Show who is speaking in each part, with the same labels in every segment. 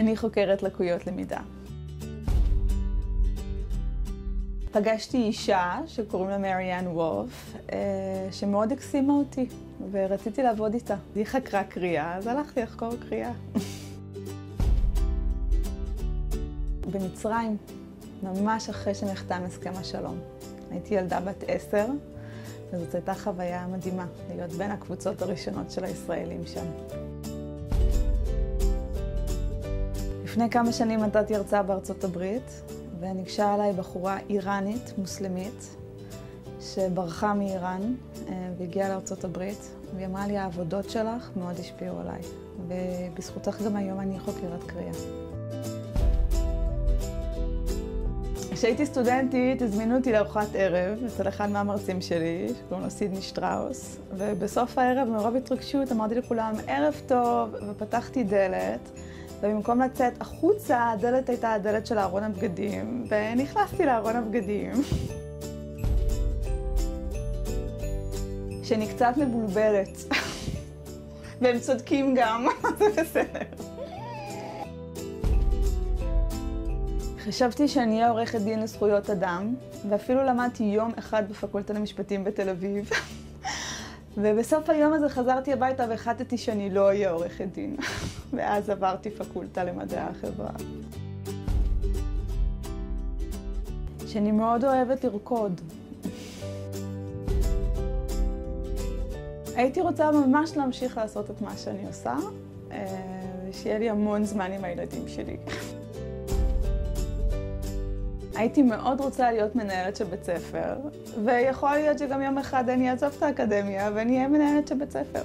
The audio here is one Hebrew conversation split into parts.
Speaker 1: אני חוקרת לקויות למידה. פגשתי אישה שקוראים לה מריאן וולף, שמאוד הקסימה אותי, ורציתי לעבוד איתה. היא חקרה קריאה, אז הלכתי לחקור קריאה. במצרים, ממש אחרי שנחתם הסכם השלום. הייתי ילדה בת 10, וזאת הייתה חוויה מדהימה, להיות בין הקבוצות הראשונות של הישראלים שם. לפני כמה שנים נתתי הרצאה בארצות הברית, וניגשה עליי בחורה איראנית, מוסלמית, שברחה מאיראן והגיעה לארצות הברית, והיא אמרה לי, העבודות שלך מאוד השפיעו עליי, ובזכותך גם היום אני חוקרת קריאה. כשהייתי סטודנטית, הזמינו אותי לארוחת ערב אצל אחד מהמרצים שלי, שקוראים לו סידני שטראוס, ובסוף הערב, מרוב התרגשות, אמרתי לכולם, ערב טוב, ופתחתי דלת, ובמקום לצאת החוצה, הדלת הייתה הדלת של ארון הבגדים, ונכנסתי לארון הבגדים. שאני קצת מבולבלת, והם צודקים גם, זה בסדר. חשבתי שאני אהיה עורכת דין לזכויות אדם, ואפילו למדתי יום אחד בפקולטה למשפטים בתל אביב. ובסוף היום הזה חזרתי הביתה והחלטתי שאני לא אהיה עורכת דין. ואז עברתי פקולטה למדעי החברה. שאני מאוד אוהבת לרקוד. הייתי רוצה ממש להמשיך לעשות את מה שאני עושה, ושיהיה לי המון זמן עם הילדים שלי. הייתי מאוד רוצה להיות מנהלת של בית ספר, ויכול להיות שגם יום אחד אני אעזוב את האקדמיה ואני אהיה מנהלת של בית ספר.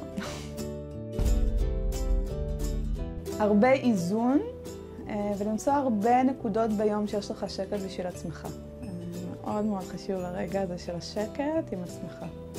Speaker 1: הרבה איזון, ולמצוא הרבה נקודות ביום שיש לך שקט בשביל עצמך. מאוד מאוד חשוב לרגע הזה של השקט עם עצמך.